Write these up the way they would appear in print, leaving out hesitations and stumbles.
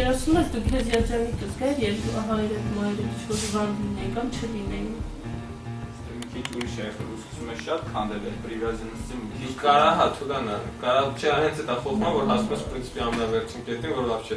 Ես ասում եմ դու քեզ երջանիկ կզգար, երկու հայրդ մայրդ շոժվան լինեին կամ չլինեին։ Քիչ ուրիշ է, ուսուցում է շատ քանդել է պրիվիազնստի մի քիչ Կարա հա թուլանա, կարա չէ հենց դա խոխմա որ հասնում ես պրինցիպի ամենավերջին կետին որ լավ չէ։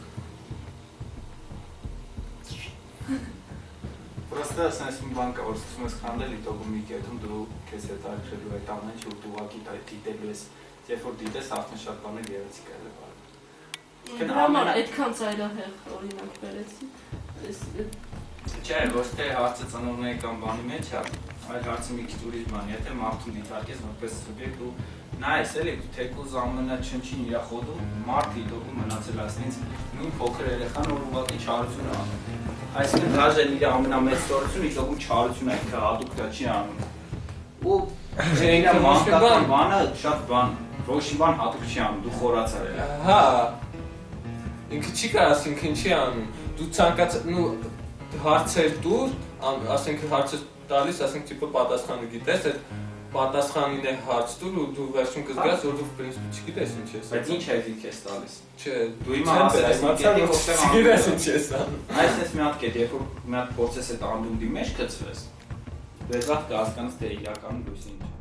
Պրոստը ասես մի բան կա, որ սկսում ես քանդել, իտոգում մի կետում դու քեզ հետաքրելու այդ ամեն ինչ ու դու ուղղակի դիտելու ես, երբ որ դիտես արդեն շատ բաներ գեղեցիկ է եղել։ Համար այդքան ծայրահեղ օրինակ բերեցի։ Չէ, ոչ թե հարցը ծնողների կամ բանի մեջ է, այլ հարցը մի քիչ ուրիշ բան է, եթե մարդուն դիտարկես որպես սուբյեկտ ու նայես էլի թեկուզ ամենաչնչին իր խոդում մարդը իտոգում մնացել ասենց նույն փոքր երեխան որ ուղղակի չարություն է անում։ Այսինքն դաժան իր ամենամեծ ստորությունը իտոգում չարություն է, ինքը հատուկ դա չի անում։ Ու ինքը մանկական բանը շատ բան, ոչ մի բան հատուկ չի անում, դու խորացար ես։ Հա։ Ինքը չի կարաս ինքն չի անում։ Դու ցանկացած հարցեր դուր, ասենք հարցը տալիս, ասենք տիպը պատասխանը գիտես, այդ պատասխանին է հարց դուր ու դու վերջում կզգաս, որ դու պրինցիպի չգիտես ինչ ես։ Բայց ինչ է դիք ես տալիս։ Չէ, դու հիմա ասես չգիտես ինչ ես անում։ Այսպես մի հատ կետ, երբ որ մի հատ փորձես այդ անդունդի մեջ գցվես, դու ես հատ կհասկանաս թե իրականում լույսը ինչ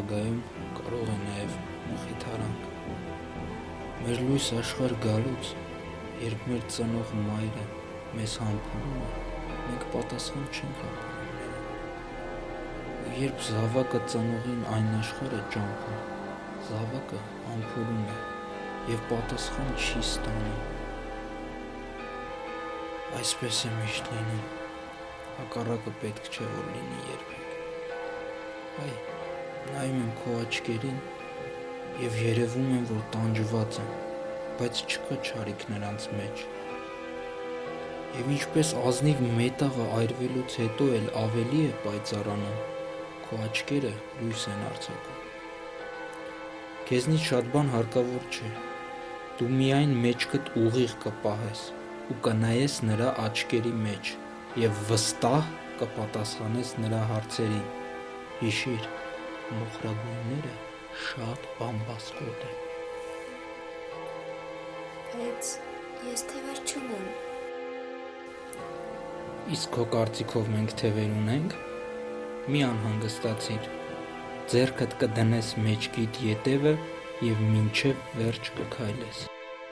ապագայում կարող է նաև մխիթարանք։ Մեր լույս աշխարհ գալուց, երբ մեր ծնող մայրը մեզ համբուրում է, մենք պատասխան չենք ապրում նրան։ Ու երբ զավակը ծնողին այն աշխարհ է ճամփում, զավակը համբուրում է և պատասխան չի ստանում։ Այսպես է միշտ լինում, հակառակը պետք չէ, որ լինի երբեք։ Այ, նայում եմ քո աչքերին և երևում եմ, որ տանջված եմ, բայց չկա չարիք նրանց մեջ։ Եվ ինչպես ազնիվ մետաղը այրվելուց հետո էլ ավելի է պայծառանում, քո աչքերը լույս են արձակում։ Քեզնից շատ բան հարկավոր չէ, դու միայն մեջքդ ուղիղ կպահես ու կնայես նրա աչքերի մեջ և վստահ կպատասխանես նրա հարցերին։ Հիշիր, մոխրագույնները շատ բամբասկոտ են։ Բայց ես թևեր չունեմ։ Իսկ քո կարծիքով մենք թևեր ունենք։ Մի անհանգստացիր, ձեռքդ կդնես մեջքիդ ետևը և մինչև վերջ կքայլես։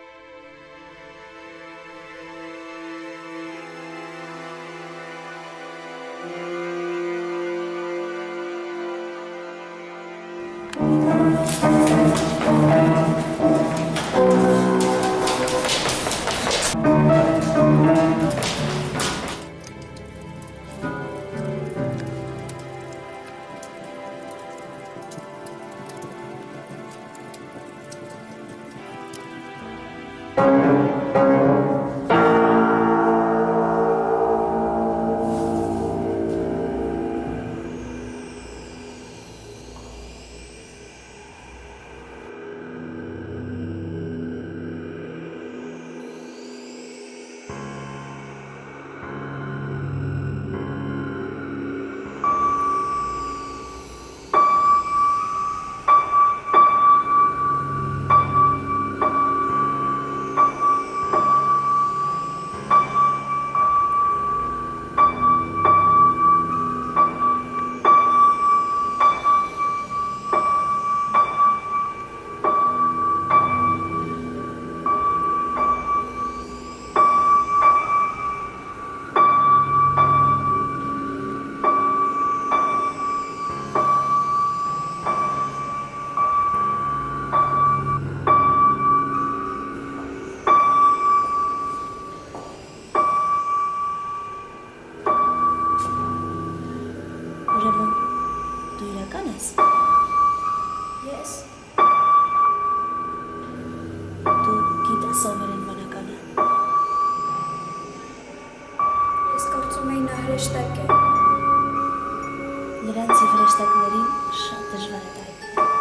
Նրանց և հրեշտակներին շատ դժվար է տարբերել։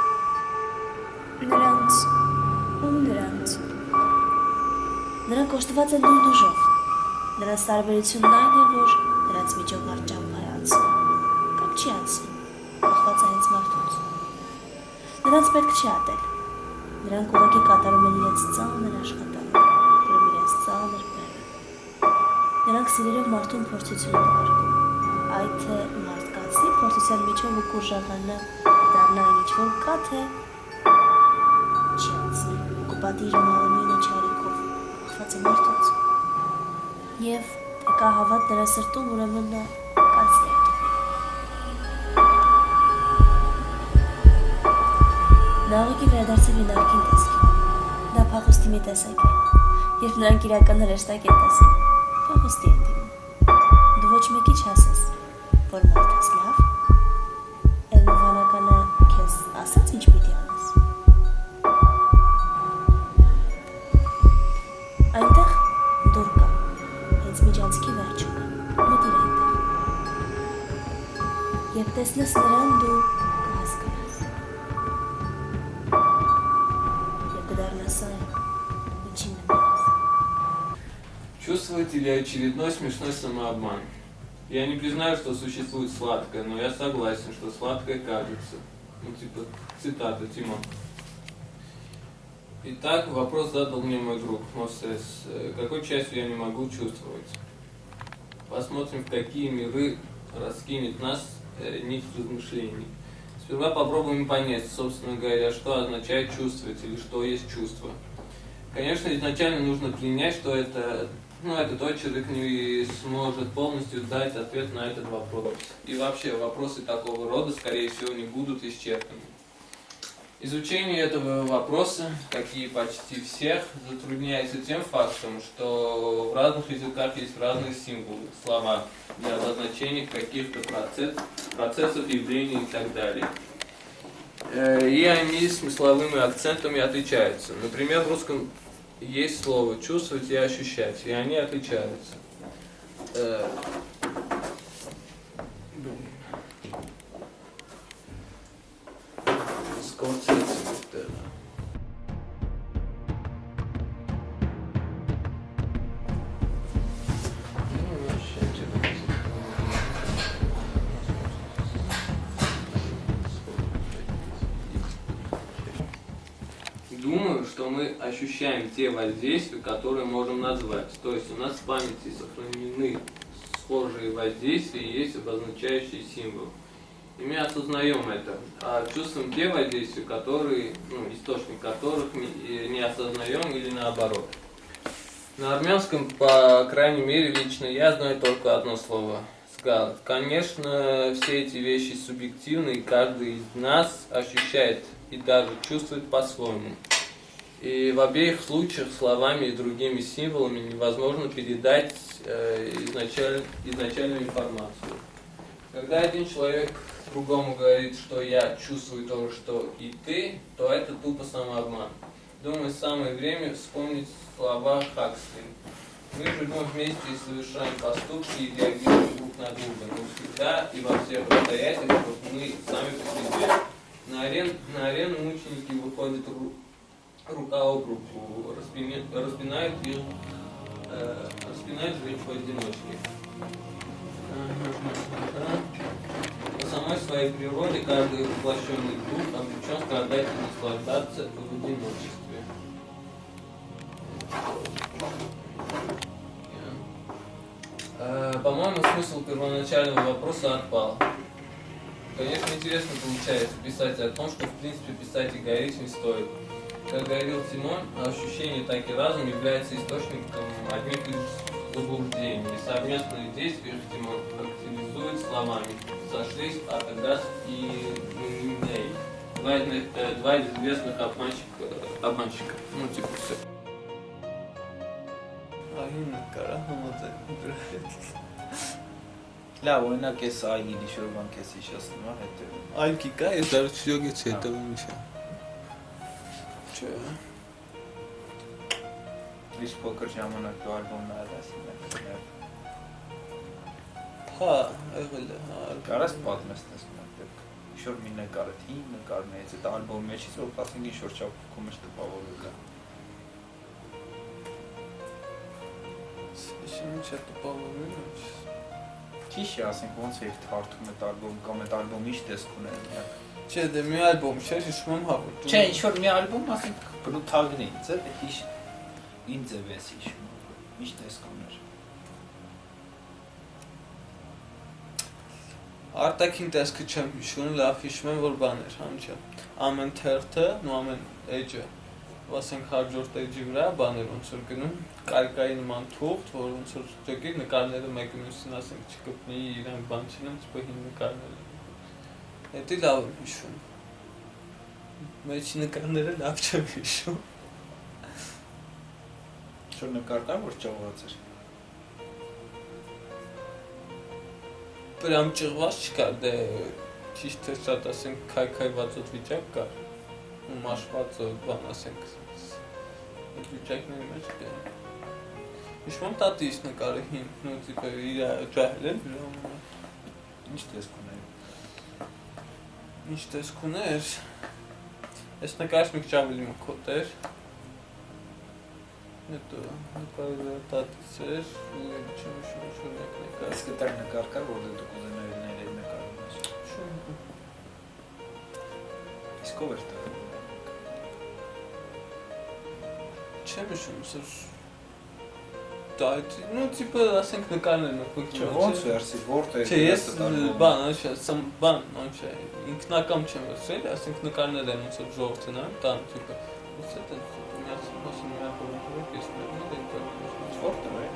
Նրանց ու նրանց։ Նրանք օժտված են նույն ուժով։ Նրանց տարբերությունն այն է, որ նրանց միջով մարդ ճամփա է անցնում, կամ չի անցնում, կախված է հենց մարդուց։ Նրանց պետք չի ատել։ Նրանք ուղղակի կատարում են իրենց ծանր աշխատանքը, որում իրենց ծանր բեռը։ Նրանք սիրելով մարդուն փորձություն են ուղարկում, այդ թե մարդկանցի փորձության միջով ու կուրժավանա դառնա այն ինչ-որ կա, թե չի անցնի ու կպատի իր մարմինը չարիքով, կախված է մարդուց։ Եվ թե կա հավատ նրա սրտում, ուրեմն նա կացի է տուղի։ Նա ուղղակի վերադարձել է նախկին տեսքին։ Դա փախուստի մի տեսակ է, երբ նրանք իրական հրեշտակ են տեսնում, փախուստի են դիմում։ Դու ոչ մեկի չասես, որ մարդ ես լավ, էլ նվանականը քեզ ասաց ինչ պիտի անես։ Այնտեղ դուր կա, հենց միջանցքի վերջում, մտիր այնտեղ։ Երբ տեսնես նրան, дու կհասկանաս։ Եվ կդառնաս այն, ինչին նմանես։ Чувствуете ли очередной смешной самообман? Я не признаю, что существует сладкое, но я согласен, что сладкое кажется. Ну, типа, цитата Тимон. Итак, вопрос задал мне мой друг Мосес. Какой частью я не могу чувствовать? Посмотрим, в какие миры раскинет нас нить размышлений. Сперва попробуем понять, собственно говоря, что означает чувствовать или что есть чувство. Конечно, изначально нужно принять, что этот человек не сможет полностью дать ответ на этот вопрос. И вообще вопросы такого рода, скорее всего, не будут исчерпаны. Изучение этого вопроса, как и почти всех, затрудняется тем фактом, что в разных языках есть разные символы, слова для обозначения каких-то процессов, явлений и так далее. И они смысловыми акцентами отличаются. Например, в русском есть слово «чувствовать» и «ощущать», и они отличаются. Думаю, что мы ощущаем те воздействия, которые можем назвать. То есть у нас в памяти сохранены схожие воздействия и есть обозначающие символы. И мы осознаем это, а чувствуем те воздействия, которые, источник которых не осознаем или наоборот. На армянском, по крайней мере, лично я знаю только одно слово – сгал. Конечно, все эти вещи субъективны, и каждый из нас ощущает и даже чувствует по-своему. И в обеих случаях словами и другими символами невозможно передать изначальную информацию. Когда один человек другому говорит, что я чувствую то же, что и ты, то это тупо самообман. Думаю, самое время вспомнить слова Хаксли. Мы живем вместе и совершаем поступки и реагируем друг на друга, но всегда и во всех обстоятельствах мы сами по себе. На арену мученики выходят рука об руку, распинают жертв поодиночке. По самой своей природе каждый воплощенный дух обречен страдать и наслаждаться в одиночестве. По-моему, смысл первоначального вопроса отпал. Конечно, интересно получается писать о том, что в принципе писать и говорить не стоит. Как говорил Тимон, ощущение так и разум является источником одних лишь заблуждений. Совместные действия Тимон характеризует словами «сошлись», а тогда и «ней». Два известных обманщика. Все. Լավ, օրինակ էս այգին ինչ-որ բան քեզ հիշեցնում է հետո։ Այգի կա, ես դեռ չյոգեց հետևում ինչ է։ Չէ։ Ինչ փոքր ժամանակ դու ալբոմ նայել ես։ Հա, եղել է, հա։ Կարաս պատմես մտեք։ Ինչ-որ մի նկար է, հին նկարներից, այդ ալբոմի մեջից որ 15 ինչ-որ չափքում է տպավորել է։ Ինչ է տպավորել է։ Ճիշտ է, ասենք ոնց է թարթում այդ ալբոմ կամ այդ ալբոմը ինչ տեսք ուներ միակ։ Չէ, դե մի ալբոմ չէ, հիշում եմ հավոտ։ Չէ, ինչ-որ մի ալբոմ, ասենք բրութալնից է, ինձ է վես հիշում, ինչ տեսք ուներ։ Արտաքին տեսքը չեմ հիշում, լավ հիշում եմ, որ բան էր, հանչա։ Ամեն թերթը, ամեն էջը, ասենք հաջորդ էջի վրա բաներ ոնց որ գնում, կարկայի նման թուղթ, որ ոնց որ ճոգի նկարները մեկը մյուսին ասենք չկպնի, իրանք բան չնեն, չփոխին նկարները։ Դա լավ եմ հիշում։ Մեջի նկարները լավ չեմ հիշում։ Ինչ-որ նկար կար, որ ճողված էր։ Պրամ ճղված չկար, դե ճիշտ է շատ ասենք քայքայվածոտ վիճակ կար, ու մաշված բան ասենք այդ վիճակների մեջ կար։ Հիշում եմ տատիս նկարը հին, տիպը իր ջահել էր վրամը։ Ինչ տեսք ուներ։ Ինչ տեսք ուներ։ Այս նկարը մի քիչ ավելի մկոտ էր։ Հետո նկարը տատիս էր, ու չեմ հիշում ինչ-որ նկար։ Իսկ այդ նկար կար, որ դու կուզենայիր նայել այդ նկարի մեջ։ Շո՞ւմ։ Իսկ ով էր դա։ Չեմ հիշում, սր Da, ну типа, ասենք նկարներն ու Չէ, ոնց վերսի, որտե՞ղ։ Չէ, ես բան, ինքնակամ չեմ ասել, ասենք նկարներ են ոնց որ ժողովրդն է, տան տիպը։ Ոնց է դա միացում մասում մի ապօրինակ ես Որտե՞ղ է։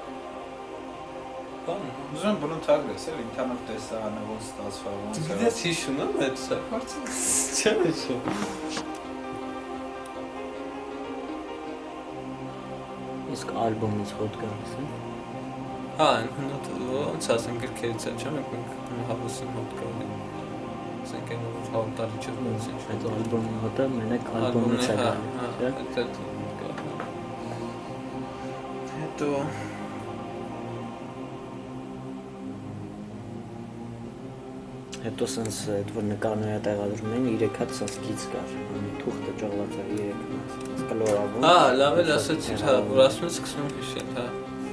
բան։ Ուզում բնույթ ագրես էլ ինքանով տեսանը ոնց ստացվա ոնց։ Դες հիշում եմ այդ սա։ Չեմ հիշում։ Իսկ ալբոմից հոտ գալիս է։ Հա, ոնց ասենք գրքերից է, չեմ մենք հավասին հոտ գալի։ Ասենք այն որ հավտալի չէ ոնց ինչ։ Այդ ալբոմի հոտը մենակ ալբոմից է գալի, չէ՞։ Հետո Հետո սենց այդ որ նկարները տեղադրում են 3 հատ սենց գիծ կար, թուղթը ճողված է 3 մաս, կլորավոր։ Հա, լավ էլ ասացիր, հա, որ ասում ես սկսում եմ հիշել, հա։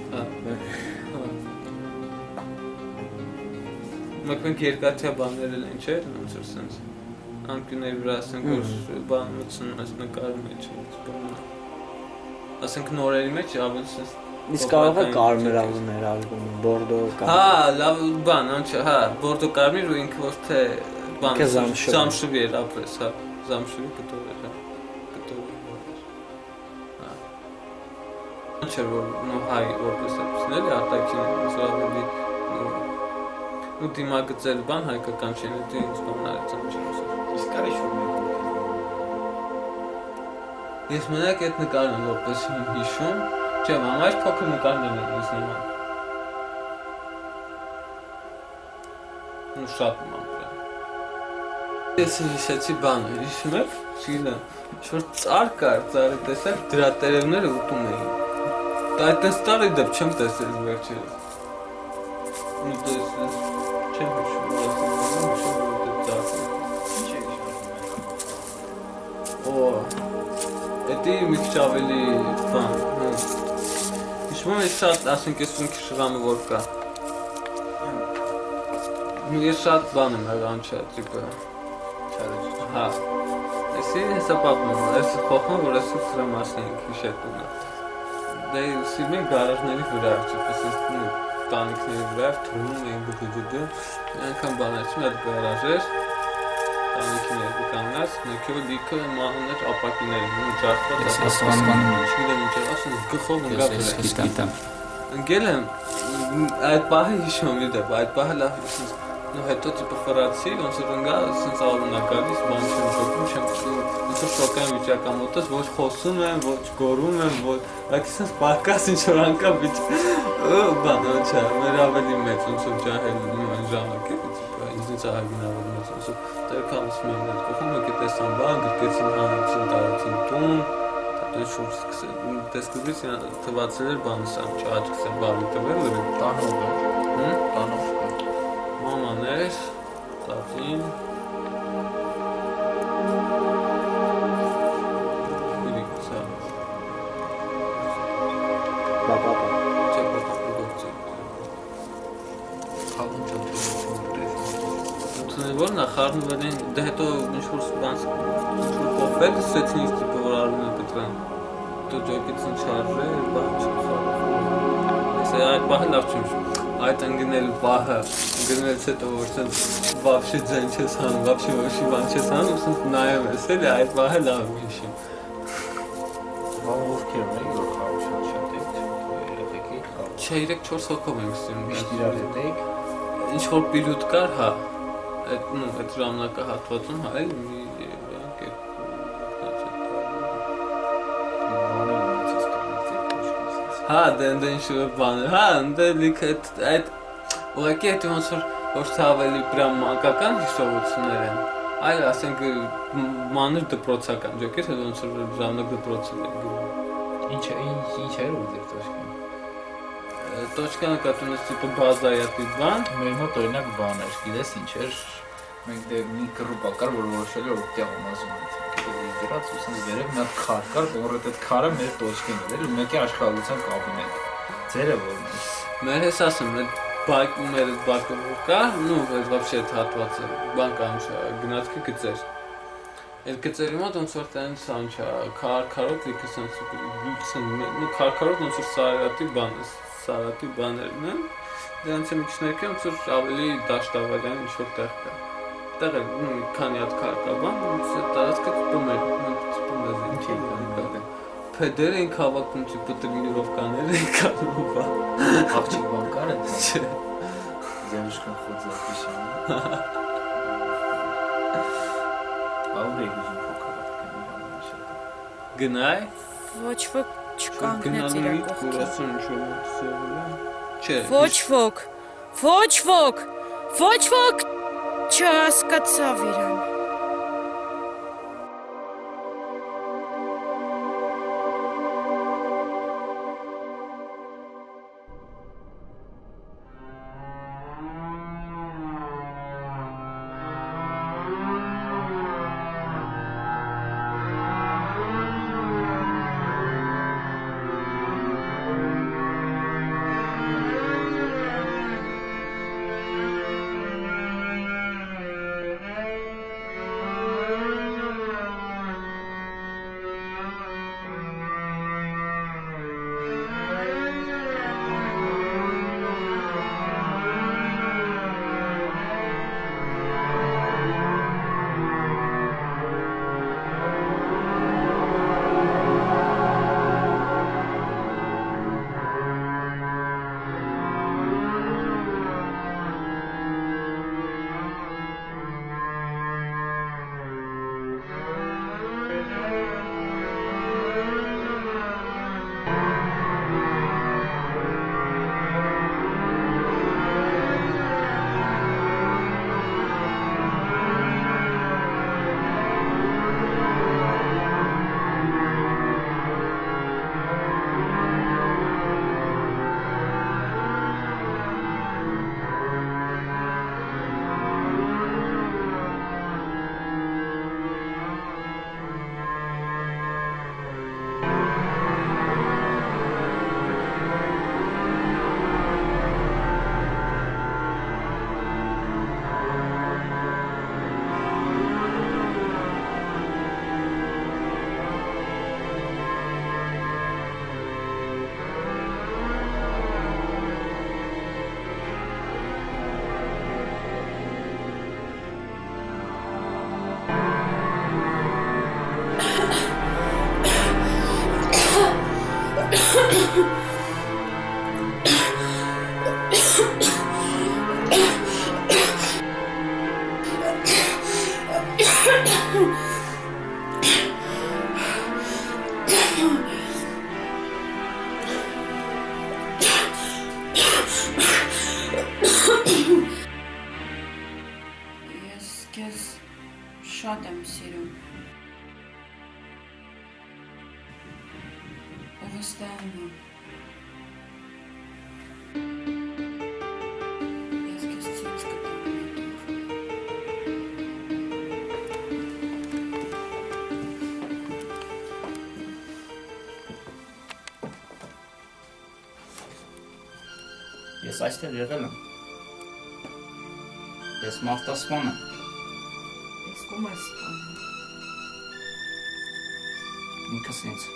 Մենք երկաթյա բաներ էլ են, չէ՞, ոնց որ սենց անկյունների վրա ասենք որ բան մտցնում ես նկարի մեջ, ասենք նորերի մեջ ավելի սենց Իսկ կարող է կարմրավուն էր ալբոմը, բորդո կարմիր։ Հա, լավ բան, անչա, հա, բորդո կարմիր ու ինքը ոչ թե բան, զամշուվի էր ապրես, հա, զամշուվի կտոր էր, հա, կտոր էր, հա։ Անչեր որ նո հայ որպես էպիսն էլի արտակին զրավելի ու դիմագծել բան հայկական չեն, դի ինձ բան արեց անչեր ասար։ Իսկ կարի շում եք Ես մենակ այդ նկարն եմ որպես հիշում Չէ, մամայր փոքր նկարներ են ինձ նման։ Ու շատ նման բրա։ Ես հիշեցի բանը, հիշում եք, չգիտեմ, ինչ-որ ծառ կար, ծառի տեսակ, դրա տերևները ուտում էին։ Դա այդպես ծառի դեպ չեմ տեսել վերջերս։ Ու տեսել, չեմ հիշում, Ինչ է հիշում։ Օ, էդի մի քիչ ավելի բան, Հիշում եմ ես շատ, ասենք ես ունքի շղամը որ կա Ես շատ բան եմ եղա անչա, տիպը Հա Եսի հեսա պատմում, ես փոխում, որ ես սրա մասն ենք հիշետունը Դա սիրում են գարաժների վրա, չպես ես տանիքների վրա, թռնում էին բգդդը Անգամ բաներ չմ այդ գարաժ էր Տանիքի ներկու կանգնած, ներքևը լիքը մանուներ ապակիներ են, ու ջարդված չգիտեմ ինչ էր, ասում գխով ընգավ Ընգել եմ, այդ պահը հիշում եմ իդեպ, այդ պահը լավ հիշում հետո տիպը խրացի, ոնց որ ընգա, սենց աղունա գալիս, բան չեմ շոքում, չեմ ոնց որ շոկային վիճակամոտս, ոչ խոսում եմ, ոչ գորում եմ, ոչ Ակի սենց պարկաս ինչ-որ անկա բան, ոչա, մեր ավելի մեծ, ոնց որ ջահելում են ժամակը, ինձնից ահագին ավելի մեծ, ոնց որ տերքանուսում եմ այդ կողում, եկե տեսան բան, գրկեցին հանեցին, տարեցին տուն, հետո շուրջ սկսել, տեսկուզից թվացել էր բանը սամ, չաճկս էր բարի տվել, Տանով է։ Տանով։ Մամաներ, տատին, Իրիկս հա Պապապա Չէ պապապը գործը Խաղում չեմ Ընդունել որ նախարնվել են, դե հետո ինչ-որ բանց ինչ-որ կոպել, սեցին ինձ տիպը որ արում են կտրան Հետո ջոկիցին չարժե, բան չխարում Ես այդ պահը լավ չեմ Այդ ընգնել պահը, ընգնելց հետո որ սենց վապշի ձեն չես հանում, վապշի բան չես հանում, սենց նայեմ ես էլի, այդ պահը լավ եմ հիշում Բան ովքեր են որ խաղում շատ եք, երեխեքի խաղում Չէ, 3-4 հոգով ենք սիրում Միշտ իրար հետ եք Ինչ-որ պիրուտ կար, հա, այդ ժամանակահատվածում, հա, էլ մի Հա, դե ինչ-որ բաներ, հա, դե լիքը այդ ուղղակի այդ ոնց որ ոչ թե ավելի պրամ մանկական հիշողություններ են, այլ ասենք մանր դպրոցական ջոկեր, հետո ոնց որ ժամանակ դպրոցել են գնում։ Ինչ էր ու ձեր տոշկան։ Տոշկանը կատունես տիպը բազայատի բան։ Մեր մոտ օրինակ բան էր, գիտես ինչ էր, մենք դե մի կռուպա կար, որ որոշել էր օգտյա համազում ենք։ Դրած ու սենց վերև մի հատ քար կար, որ այդ քարը մեր տոշկին էր, ու մեկի աշխատության կաբինետ։ Ձերը որն է։ Մեր ես ասեմ, մեր բակը որ կա, նու այդ вообще հատվածը, բան կամ գնացքի գծեր։ Այդ գծերի մոտ ոնց որ տեն սանչա, քարքարոտ լիքը սենց նու քարքարոտ ոնց որ սարատի բաներն են։ Դրանց մեջ ներքև ոնց որ ավելի դաշտավարյան ինչ-որ տեղ կա։ Տեղ է մի քանի հատ քար կա բան, ոնց է տարածքը տպում է, ինչի կա։ Փեդեր են հավաքում տիպը տրենիրովկաներ են կանում բան։ Աղջիկ բան կար է։ Չէ։ Девушка ходит в пещеру. Բավրեգ ուզում փոքրად Գնայ։ Ոչ ոք չկանգնեց իր կողքին։ Կուրասուն ինչ-որ սևը։ Չէ։ Ոչ ոք չհասկացավ իրան։ Ես քեզ շատ եմ սիրում։ Վստահում եմ։ Ես քեզ ցույց կտամ այդտեղ։ Ես այստեղ եղել եմ։ Ես մարտասպան եմ։ Ես կոմարսպան եմ։ Ինքս ինձ։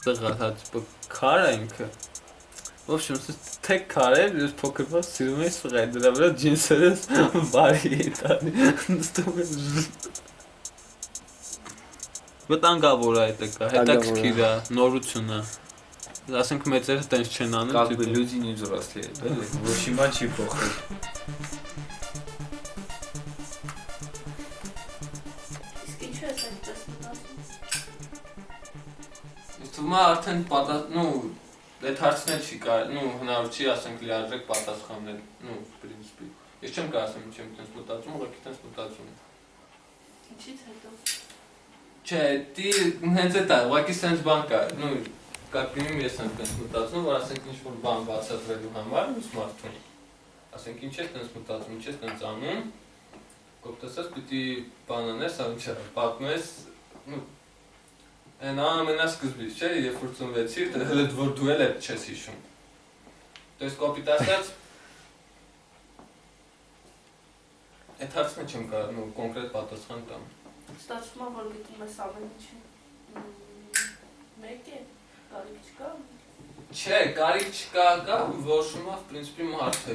Ծղա, տիպը քար է ինքը։ В общем, թեք քար է, ես փոքր բաց սիրում էի սղել, դրա վրա ջինսերս բարի էի տանի, նստում եմ։ Վտանգավոր է այդ կա, հետաքրքիր է, նորություն է։ Ասենք մեծերը տենց չեն անում, Как бы люди не взрослеют, да? Вообще мальчик похож. Իսկ ինչու ես այդպես մտածում։ Իսկ թվում է արդեն այդ հարցն էլ չի կար, հնարավոր չի ասենք լիարժեք պատասխանել, պրինցիպի։ Ես չեմ կարող ասեմ, չեմ տենց մտածում, ուղղակի տենց մտածում եմ։ Ինչից հետո։ Չէ, դի հենց այդ է, ուղղակի սենց բան կա, Как минимум ես եմ տենց մտածում, որ ասենք ինչ-որ բան բացատրելու համար ուրիշ մարդուն։ Ասենք ինչ ես տենց մտածում, ինչ ես տենց անում, կոպտասած պիտի բան անես, ինչ պատմես, այն ամենասկզբից, չէ, երբ որ ծնվեցիր, հələ որ դու էլ այդ չես հիշում։ То есть կոպիտ ասած այդ հարցը չեմ կարող կոնկրետ պատասխան տամ։ Ստացվում է, որ գտնում ես ամեն ինչը։ Մեկ է, կարիք չկա։ Չէ, կարիք չկա, կա, որոշումա, в принципе, մարդը,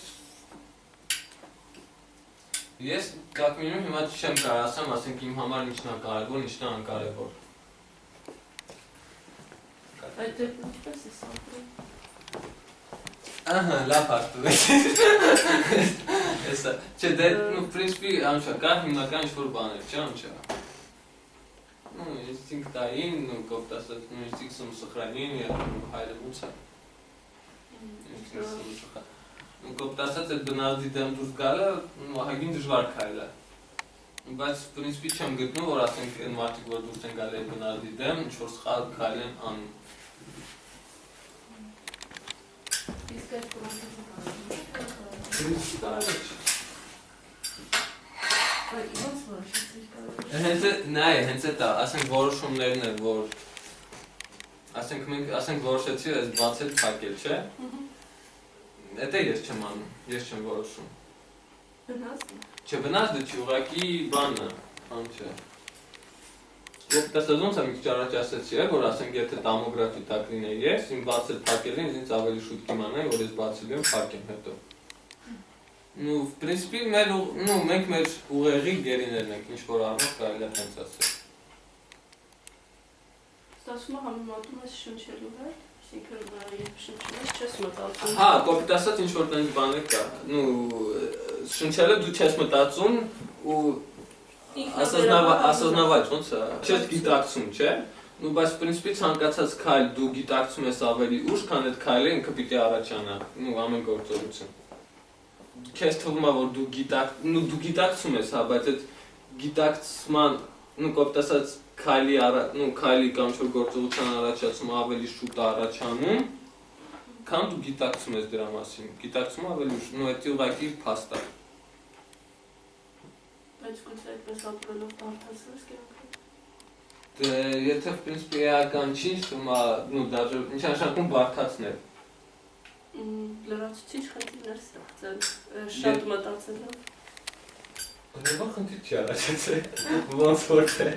ես как минимум հիմա չեմ կարող ասեմ, ասենք իմ համար ինչն է կարևոր, ինչն է անկարևոր։ Այդ դեպքում ինչպես ես ապրում։ Ահա, լավ հարցու ես։ Էսա, չէ, դե, в принципе, անչա, կա հիմնական ինչ-որ բաներ, չէ, անչա։ Ինստինկտային, կոպտասած, ինստինկտում սխրանին, հայրմուցա։ Կոպտասած այդ բնազդի դեմ դուրս գալը, հագին դժվար քայլ է։ Բայց, в принципе, չեմ գտնում, որ ասենք այն մարդիկ, որ դուրս են գալի այդ բնազդի դեմ, ինչ-որ սխալ քայլ են անում։ Իսկ այդ Հենց է դա, ասենք որոշումներն է, որ ասենք որոշեցի ես բացել փակել, չէ։ Էդ է ես չեմ անում, ես չեմ որոշում։ Բնազդը։ Չէ, բնազդը չի, ուղղակի բանը, բան չէ։ Տեսած ոնց եմ քիչ առաջ ասեցի, որ ասենք եթե տոմոգրաֆի տակ լինեի ես, իմ բացել փակելին ինձ ավելի շուտ կիմանայի, որ ես բացելու եմ փակեմ հետո։ В принципе, մենք մեր ուղեղի գերիներն ենք, ինչ-որ առնով կարելի է հենց ասել։ Ստացվում է համեմատում ես շնչելու հետ, այսինքն երբ շնչում ես չես մտածում։ Հա, կոպիտ ասած ինչ-որ տենց բաներ կա, շնչելը դու չես մտածում ու ասոզնավաճ, ոնց է, չես գիտակցում, չէ։ Բայց, в принципе, ցանկացած քայլ դու գիտակցում ես ավելի ուշ, քան այդ քայլը ինքը պիտի առաջանա, ամեն գործողություն։ Քեզ թվում է, որ դու գիտակցում ես, հա, բայց այդ գիտակցման, կոպիտ ասած քայլի կամ ինչ-որ գործողության առաջացումը ավելի շուտ է առաջանում, քան դու գիտակցում ես դրա մասին, գիտակցումը ավելի ուշ, այդ ուղղակի փաստ է։ Բայց գուցե այդպես ապրելով բարդացնես կյանքը։ Դե, եթե, в принципе, էական չի, թվում է, դաժե, ինչ նշանակում բարդացնել։ Լրացուցիչ խնդիրներ ստեղծել, շատ մտածելով։ Բնական խնդիր չի առաջացել, ոնց որ թե։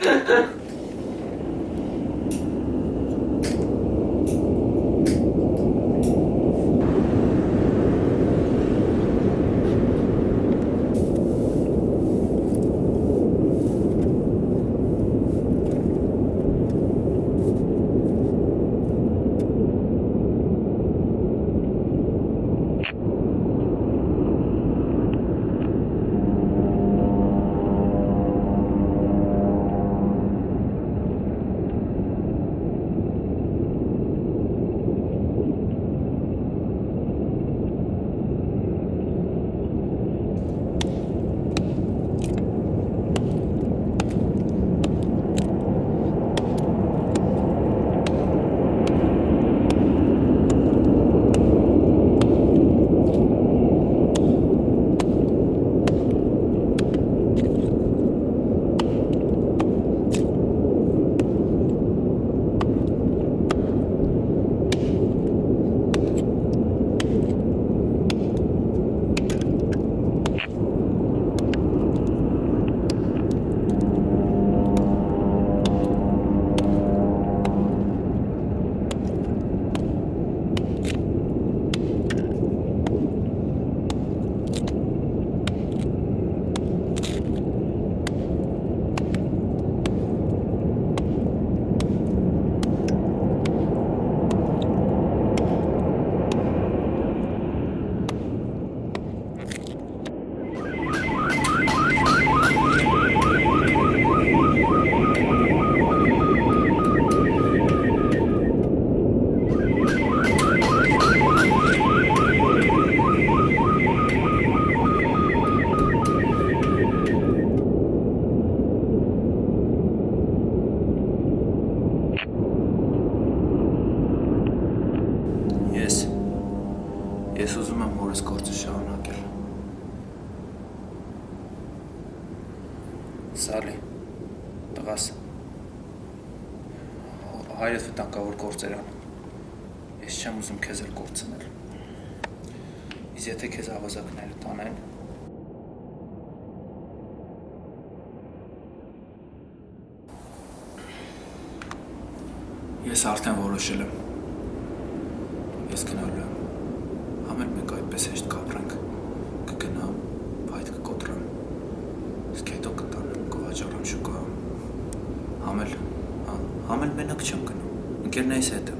Ես ուզում եմ հորս գործը շարունակել։ Սալի, տղաս, հայրդ վտանգավոր գործեր անում, ես չեմ ուզում քեզ էլ կորցնել, իսկ եթե քեզ ավազակները տանեն, ես արդեն որոշել եմ, ես գնալու եմ, համ էլ մենք այդպես հեշտ կապրենք, կգնամ, այդ կկոտրեմ, իսկ հետո կտանեմ, կվաճառեմ շուկայում, համ էլ մենակ չեմ գնում, ընկերներիս հետ եմ։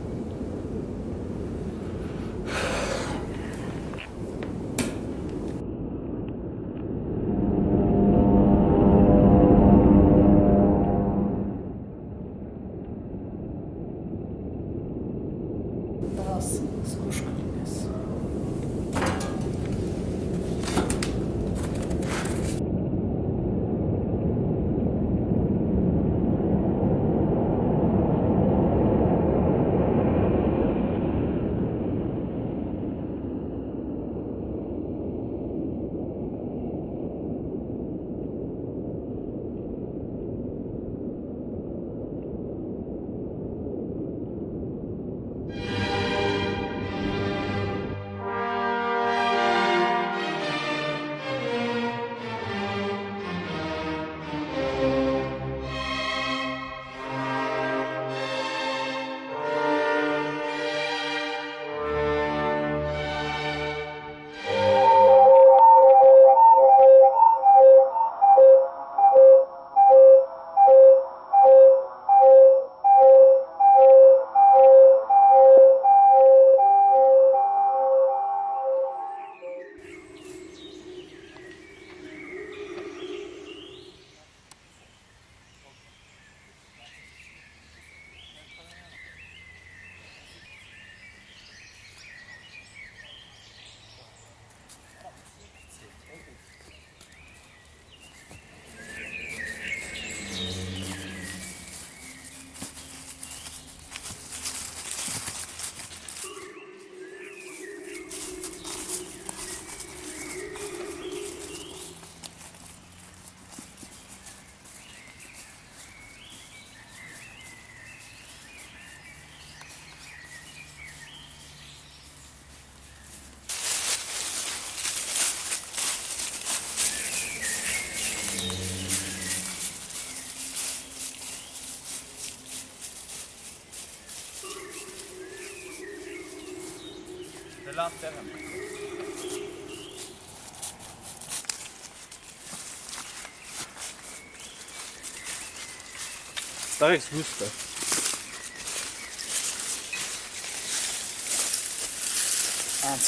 Լավ տեղ եմ։ Տարեք զգուստը։ Անց։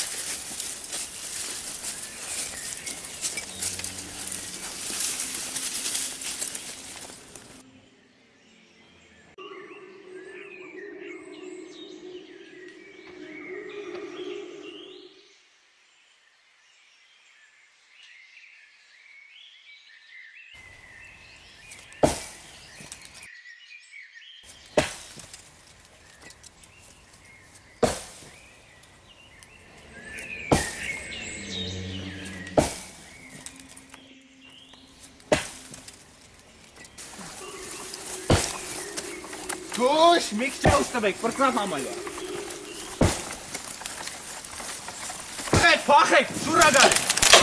Գոշ, մի քիչ ուստվեք, պրծնավ համալյա։ Փախեք, շուրա գալի։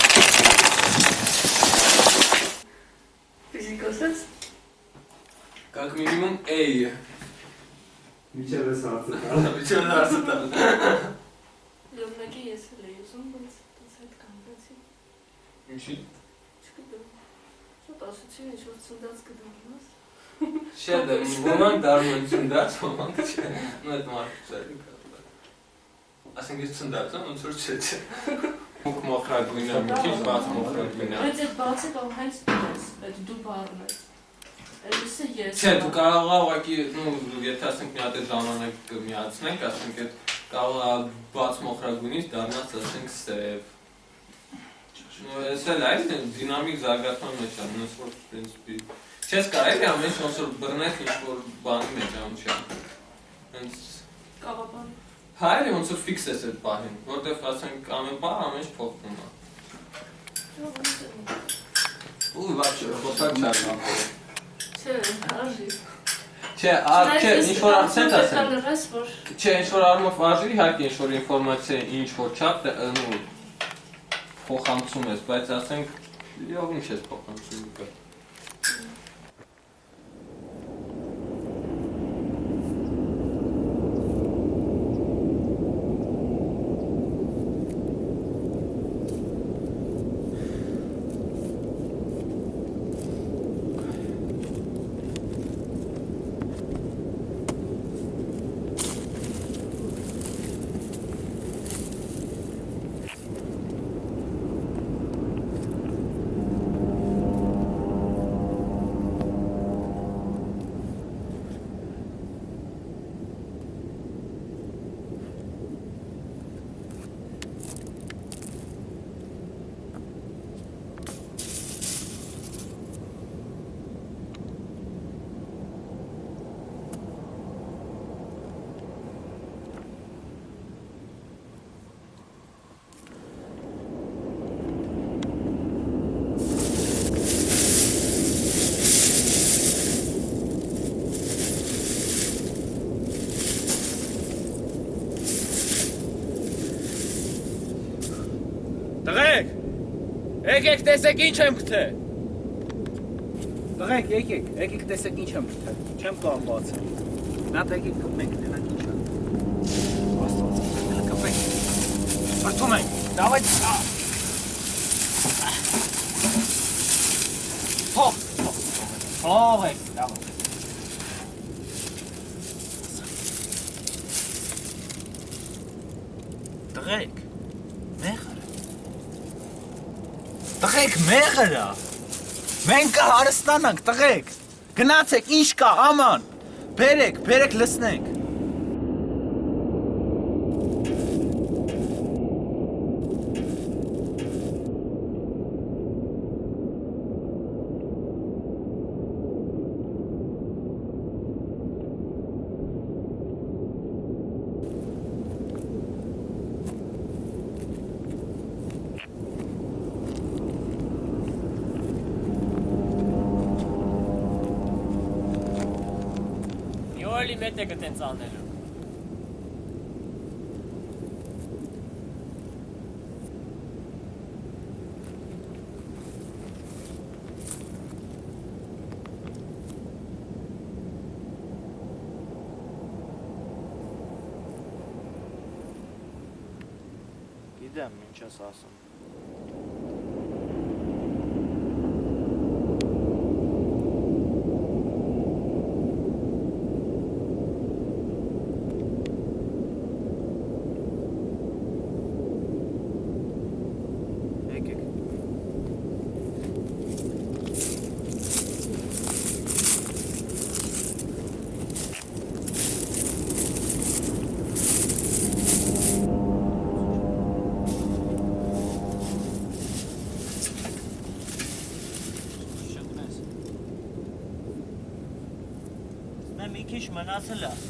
Ֆիզիկոս ես։ Как минимум A։ Միջև ես հարցը տալ։ Միջև հարցը տալ։ Լոմնակի ես էլ էի ուզում, բայց այդ կանգնեցի։ Ինչի։ Չգիտեմ։ Շատ ասացի, ինչ-որ ծնդած կդառնաս։ Չէ, ոմանք դառնում են ծնդած, ոմանք չէ։ Նո այդ մարդը։ Ասենք ես ծնդած եմ, ոնց որ չէ։ Մուկ մոխրագույն է, մի քիչ բաց մոխրագույն է։ Բայց այդ բացը կամ հենց դուրս, այդ դու բառն ես։ Այդիսը ես։ Չէ, դու կարող ես ուղղակի, եթե ասենք մի հատ այդ ժամանակ միացնենք, ասենք այդ կարող է բաց մոխրագույնից դառնաց, ասենք սև։ Ես էլ այդ դինամիկ զարգացման մեջ եմ, ոնց որ պրինցիպի Չես կարելի ամեն ոնց որ բռնես ինչ-որ բանի մեջ անում չի։ Հենց Կավաբան։ Հայրը ոնց որ ֆիքս էս այդ բանին, որտեղ ասենք ամեն բան ամեն ինչ փոխվում է։ Ու վաճ խոսակ չարնա։ Չէ, արժի։ Չէ, չէ, ինչ որ ասենք ասեմ։ Չէ, ինչ որ արմով արժի, իհարկե ինչ որ ինֆորմացիա ինչ որ չափ փոխանցում ես, բայց ասենք յով ինչ ես փոխանցում կա։ Տղեկ, եկեք տեսեք ինչ եմ գտել։ Տղեկ, եկեք տեսեք ինչ եմ գտել։ Չեմ կարող բացել։ Նա եկեք կպենք, դրանք ինչ է։ Աստված, հələ կպենք։ Բրտում ենք։ Դավայ։ Փող եք, դավայ։ Տղեկ, մեղր։ Տղեկ մեղր է։ Մենք կհարստանանք, տղեկ։ Գնացեք, ինչ կա, աման։ Բերեք լսնենք։ Յոլի մետ է գտենց անելու։ Գիտեմ, ինչ ես ասում։ Մի քիչ մնացել է։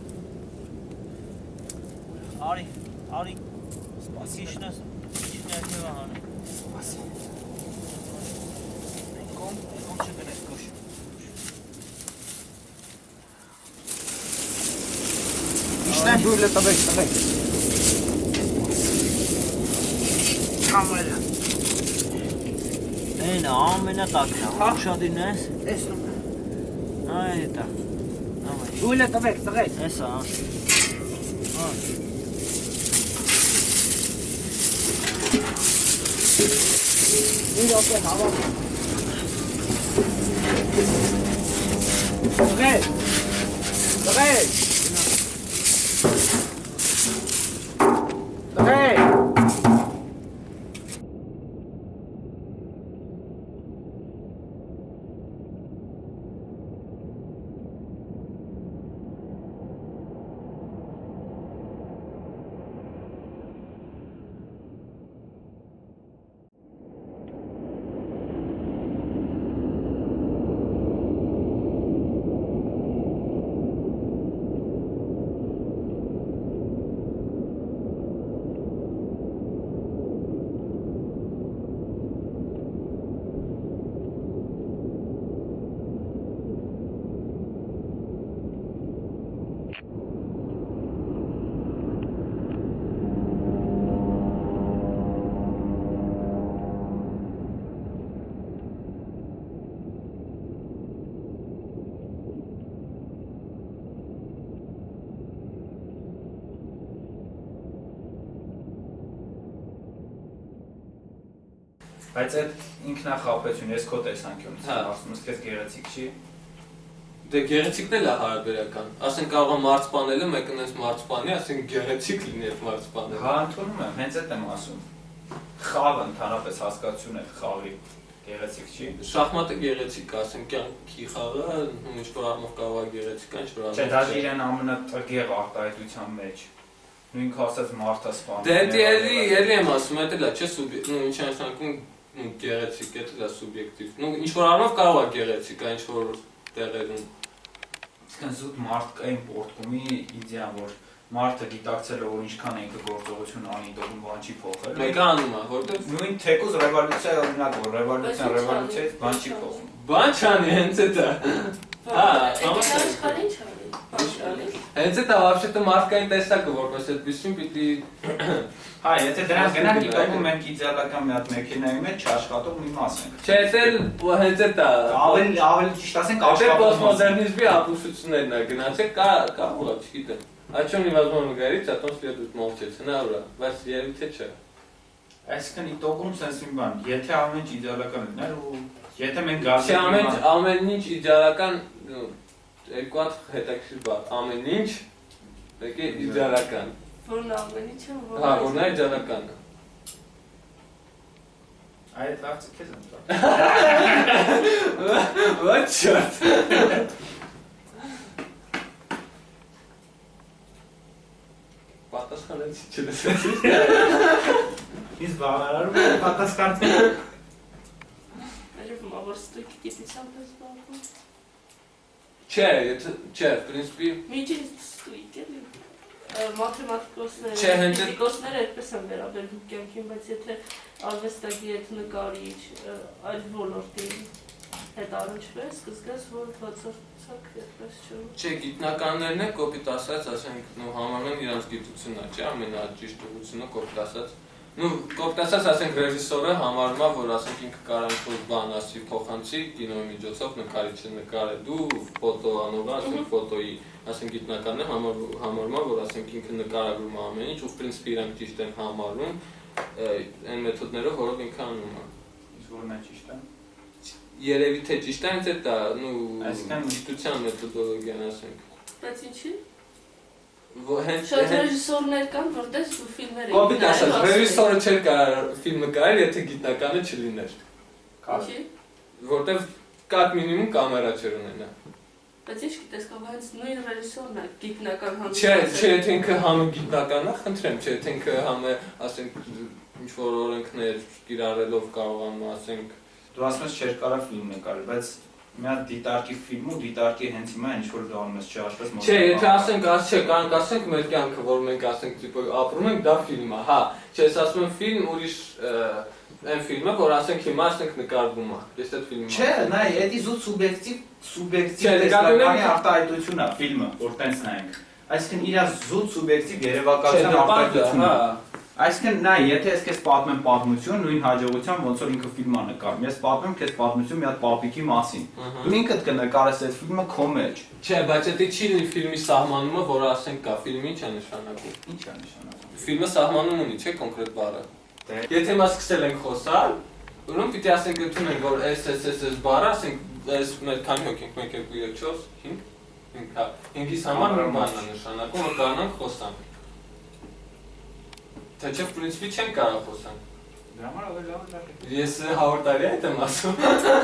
Արի։ Սպասի։ Քիչն ներքևը հանի։ Սպասի։ Կոմ չգնես գոշ։ Իշտեն դուրլը տվեք։ Չամելը։ Էն ամենատակն է, ուշադին ես։ Տեսնում եմ։ Այդա։ Դուրլը տվեք։ Էսա։ Իր օպե հավա։ Տղեկ։ Բայց այդ ինքնախապություն, ես քո տեսանկյունից ասում եմ, քեզ գեղեցիկ չի։ Դե գեղեցիկն էլ է հարաբերական։ Ասենք կարող է մարցպանելը մեկը նենց մարցպանի, ասենք գեղեցիկ լինի այդ մարցպանը։ Հա, ընդունում եմ, հենց այդ եմ ասում։ Խաղը ընդհանրապես հասկացություն է խաղի գեղեցիկ չի։ Շախմատը գեղեցիկ է, ասենք կյանքի խաղը ինչ-որ առումով կարող է գեղեցիկ է, ինչ-որ Չէ, դա իրեն ամենատգեղ արտահայտության մեջ։ Նույնք ասած մարդը սպանում։ Դե էլի եմ ասում, այդ էլ է, չէ, նու ինչ անցանկում գեղեցիկ է, դա սուբյեկտիվ։ Նու ինչ-որ առումով կարող է գեղեցիկ է, ինչ-որ տեղերում։ Իսկն զուտ մարդկային պորտկումի իդեան, որ մարդը գիտակցել է, որ ինչքան է ինքը գործողություն անի, դողում բան չի փոխել։ Մեկը անում է, որտեղ նույն թեկուզ ռևոլյուցիա օրինակ, որ ռևոլյուցիայից բան չի փոխում։ Բան չանի, հենց էդ է։ Հա, Աշխարհին չանի։ Հենց էդ է, вообще-то մարդկային տեսակը, որպես այդպեսին պիտի Հա, եթե դրանց գնանք դիտողում մենք իդեալական մի հատ մեքենայի մեջ չաշխատող մի մաս ենք։ Չէ, դա հենց էդ է։ Ավելի ճիշտ ասենք աշխատող постмодернизмի ապուշություններն է գնացել, կարող է, չգիտեմ։ О чем невозможно говорить, о том следует молчать, на ура, բայց երևի թե չէ։ Այսինքն իտոգում sense մի բան, եթե ամեն ինչ իդեալական լիներ ու եթե մենք գազի ամեն ինչ իդեալական, երկու հատ հետաքրքիր բառ, ամեն ինչ եկե իդեալական։ Որն ամեն ինչը, Հա, որն է իդեալականը։ Այդ լավը քեզ եմ տա։ What shot։ Պատասխանեցի չլսեցի։ Ինձ բավարարում է պատասխանը։ Այժմ ավարտի տիպությամբ ես բաղում։ Չէ, в принципе, Միջին ստույգ էլի։ Մաթեմատիկոսները, ֆիզիկոսները այդպես են վերաբերվում կյանքին, բայց եթե արվեստագետ, նկարիչ, այլ ոլորտի հետ առնչվես, կզգաս, որ բացարձակ այդպես չէ։ Չէ, գիտնականներն են կոպիտ ասած, ասենք, համարում իրանց գիտությունն է, չէ, ամենաճիշտ ուղղությունը կոպիտ ասած։ Կոպիտ ասած, ասենք, ռեժիսորը համարում է, որ ասենք ինքը կարող է բան ասի փոխանցի կինոյի միջոցով նկարիչը նկարելու, ֆոտոանողը, ասենք, ֆոտոյի, ասենք, գիտնականն է համարում է, որ ասենք ինքը նկարագրում է ամեն ինչ, ու в принципе իրանք ճիշտ են համարում այն մեթոդներով, որով ինքը անում է։ Իսկ որն է ճիշտ է։ Երևի թե ճիշտ է, հենց դա, այսինքն գիտության մեթոդոլոգիան ասենք։ Բայց ինչի՞։ Շատ ռեժիսորներ կան, որտեղ ֆիլմեր են։ Կոպիտ ասած, ռեժիսորը չէր կարող ֆիլմը կարել, եթե գիտնականը չլիներ։ Ինչի՞։ Որտեղ կատ մինիմում կամերա չէր ունենա։ Բայց ինչ գիտես, կարող հենց նույն ռեժիսորն է գիտնական համը։ Չէ, եթե ինքը համը գիտնական է, խնդրեմ, չէ, եթե ինքը համը, ասենք, ինչ-որ օրենքներ կիրառելով կարողանում, ասենք։ Դու ասում ես չէր կարող ֆիլմ նկարել, բայց մի հատ դիտարկի ֆիլմ ու դիտարկի հենց հիմա ինչ-որ դառնում ես չհաշվես մոտ։ Չէ, եթե ասենք, չէ, կանք ասենք մեր կյանքը, որ մենք ասենք, տիպը ապրում ենք, դա ֆիլմ է, հա, չէ, ես ասում եմ ֆիլմ, ուրիշ այն ֆիլմը, որ ասենք հիմա ասենք նկարվում է, ես այդ ֆիլմը։ Չէ, նայ, էդի զուտ սուբյեկտիվ տեսականի արտահայտությունն է ֆիլմը, որ տենց նայենք։ Այսինքն իր զուտ սուբյեկտիվ երևակայության արտահայտությունն է։ Այսինքն նայ, եթե ես քեզ պատմեմ պատմություն, նույն հաջողությամբ ոնց որ ինքը ֆիլմ է նկարում, ես պատմեմ քեզ պատմություն մի հատ պապիկի մասին։ Դու ինքդ կնկարես այդ ֆիլմը քո մեջ։ Չէ, բայց դա չի լինի ֆիլմի սահմանումը, որ ասենք կա, ֆիլմը ինչ է նշանակում։ Ինչ է նշանակում։ Ֆիլմը սահմանում ունի, չէ, կոնկրետ բառը։ Եթե մաս սկսել ենք խոսալ, ուրեմն պիտի ասենք ընդունենք, որ S բառը, ասենք այս մեր քանի հոգ ենք, 1 2 3 4 5 5, հա, 5-ից համար մի բան է նշանակում, որ կարողանանք խոսանք։ Թե չէ, в принципе, չեն կարող խոսանք։ Դրա համար ավելի լավ է։ Ես 100 տարի այդ եմ ասում։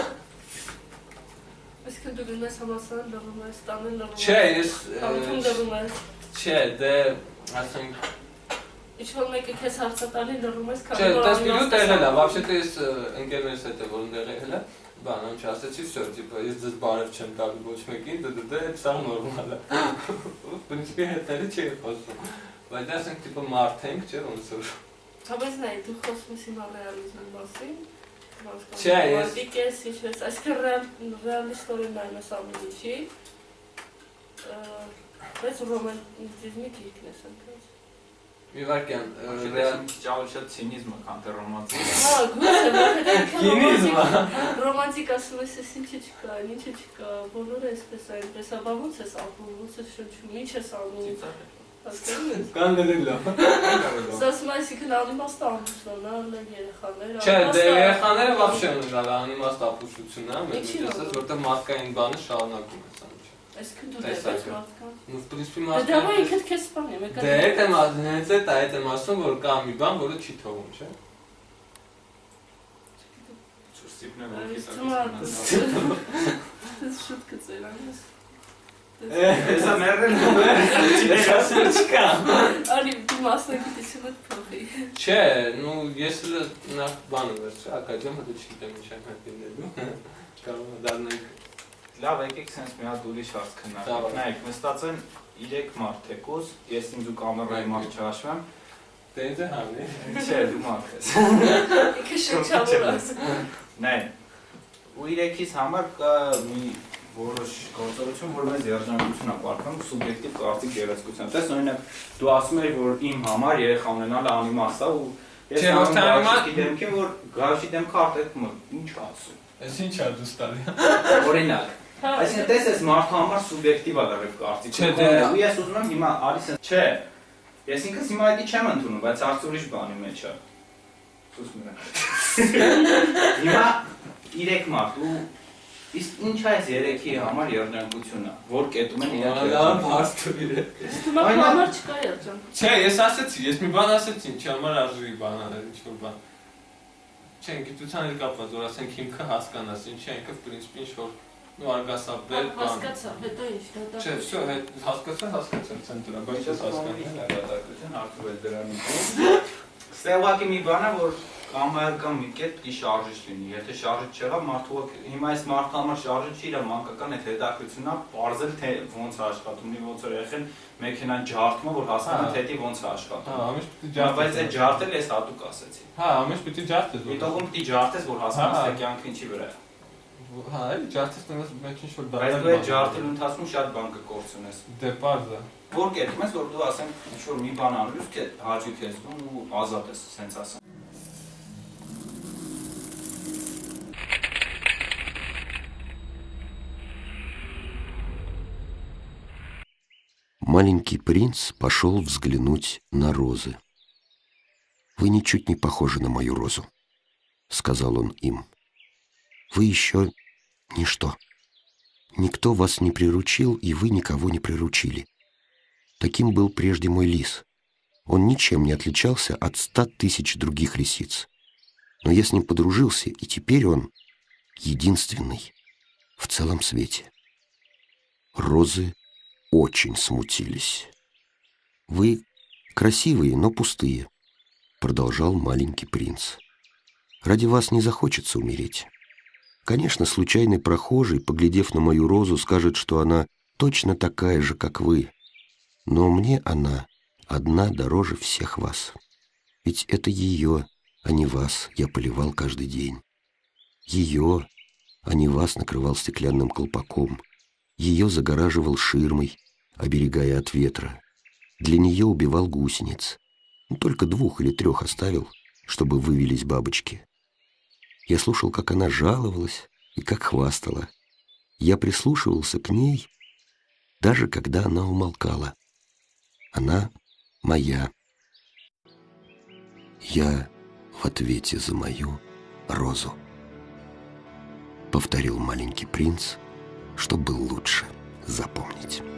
Այսինքն դու գնում ես համալսարան, լռում ես, տանը լռում ես։ Չէ, ես Համում լռում ես։ Չէ, դե ասենք Ինչ-որ մեկը քեզ հարցատալի լռում ես, քանի որ տեսնելու տեղել է, вообще-то ես ընկերներս հետ որ ընդեղել է, բան ամ չասեցի, всё, типа, ես ձեզ բարև չեմ տալու ոչ մեկին, դա սա նորմալ է։ В принципе, հետները չի խոսում։ Բայց ասենք տիպը մարդ ենք, չէ՞ ոնց որ։ Հա բայց նայ, դու խոսում ես հիմա ռեալիզմի մասին։ Չէ, ես դիկես ինչ ես, այսինքն ռեալիստորեն նայում ես ամեն ինչի։ Բայց ռոմանտիզմի քիքն ես ընկած։ Մի վարքյան, ճավը շատ ցինիզմը քան թե ռոմանտիկ։ Հա, գուցե, կինիզմը։ Ռոմանտիկ ասում ես, ինչի չկա, ինչի չկա, բոլորը այսպես այնպես, աբա ոնց ես ապրում, ոնց ես շնչում, ինչ ես անում։ Կաններելա։ Սա այսինքն անիմաստ ամուսնան, հա, երեխաները։ Չէ, դե երեխաները вообще ունենալ անիմաստ ապուշություն, հա, մենք ասած, որտեղ մարդկային բանը շարունակում է սա։ Այսինքն դու դες մարդկան։ Ну, в принципе, Դե մարդկային։ դա ինքդ քեզ սպանի, մեկը։ Դե այդ եմ ասում, հենց այդ եմ ասում, որ կա մի բան, որը չի թողում, չէ։ Շուտ կծերանես։ Հեսա մերրել չկա։ Անի դու մասնակցությունը փոխի։ Չէ, ну, если նախ բանը վերցրի, ակադեմ հետո չգիտեմ ինչ եմ հետևելու։ Կարող է դառնանք։ Լավ, եկեք sense մի հատ ուրիշ հարց քննարկենք։ Նայեք, նստած են 3 մարդ թեկուզ, ես ինձ ու կամերայի մարդ չհաշվեմ։ Դե ինձ է հավնի։ Չէ, դու մարդ ես։ Ինքը շրջավորած։ Նայ, ու 3-ից համար կա մի որոշ գործողություն, որ մեզ երջանկություն է պարտվում սուբյեկտիվ կարծիք գեղեցկության։ Տես օրինակ դու ասում ես, որ իմ համար երեխա ունենալը անիմաստ է ու ես անիմաստ դեմքի, որ գարշի դեմքը արտեքում ինչ ասում։ Այս ինչ է դու ստալի։ Օրինակ, այսինքն տես ես մարդու համար սուբյեկտիվ է լրիվ կարծիք։ Չէ, դե ու ես ուզում եմ հիմա արիս չէ։ Ես ինքս հիմա այդի չեմ ընդունում, բայց հարց ուրիշ բանի մեջ է։ Սուս մնա։ Հիմա 3 մարդ ու իսկ ինչ է այս 3-ի համար երջանկությունը, որ կետում են իրար երջանկություն։ Հարց տուր։ Դու համար չկա երջանկություն։ Չէ, ես ասեցի, ես մի բան ասեցի, ինչի համար արժի բան անել, ինչ-որ բան։ Չէ, գիտության հետ կապված, որ ասենք հիմքը հասկանաս, ինչի է ինքը, պրինցիպի ինչ-որ նու արգասաբեր բան։ Հասկացա, հետո ինչ, դա։ Չէ, всё, հասկացա, ցենտրա, բայց ես հասկանում դատարկություն արդյոք էլ դրանից։ Ստեղծակի մի բան է, որ կամ մի կետ պիտի շարժիչ լինի, եթե շարժիչ չեղավ, մարդու հիմա այս մարդու համար շարժիչ իր մանկական այդ հետաքրությունն է, պարզել թե ոնց է աշխատում, ոնց է եղել մեքենան ջարդումը, որ հասկանա թե դա ոնց է աշխատում։ Հա, ամիշ պիտի ջարդես։ Բայց այդ ջարդել ես հատուկ ասեցի։ Հա, ամիշ պիտի ջարդես։ Միտողում պիտի ջարդես, որ հասկանաս թե կյանքը ինչի վրա է։ Հա, այլ ջարդես տես մեջ ինչ-որ բան։ Բայց դու այդ ջարդելու ընթացքում շատ բան կկորցնես։ Դե պարզ է։ Որ կետում ես, որ դու ասենք ինչ-որ մի բան անելուց թե հաճույք ես զգում ու ազատ ես, սենց ասեմ։ Маленький принц пошел взглянуть на розы. «Вы ничуть не похожи на мою розу», — сказал он им. «Вы еще ничто. Никто вас не приручил, и вы никого не приручили. Таким был прежде мой лис. Он ничем не отличался от 100 тысяч других лисиц. Но я с ним подружился, и теперь он единственный в целом свете». Розы очень смутились. «Вы красивые, но пустые», — продолжал маленький принц. «Ради вас не захочется умереть. Конечно, случайный прохожий, поглядев на мою розу, скажет, что она точно такая же, как вы. Но мне она одна дороже всех вас. Ведь это ее, а не вас, я поливал каждый день. Ее, а не вас, накрывал стеклянным колпаком. Ее загораживал ширмой, оберегая от ветра. Для нее убивал гусениц. Только 2 или 3 оставил, чтобы вывелись бабочки. Я слушал, как она жаловалась и как хвастала. Я прислушивался к ней, даже когда она умолкала. Она моя. Я в ответе за мою розу», — повторил маленький принц, чтобы лучше запомнить.